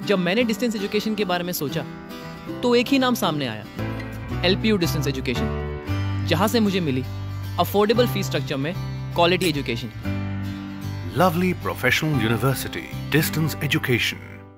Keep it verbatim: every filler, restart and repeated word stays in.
जब मैंने distance education के बारे में सोचा तो एक ही नाम सामने आया, L P U distance education, जहां से मुझे मिली अफोर्डेबल फीस स्ट्रक्चर में quality education. Lovely Professional University, Distance Education.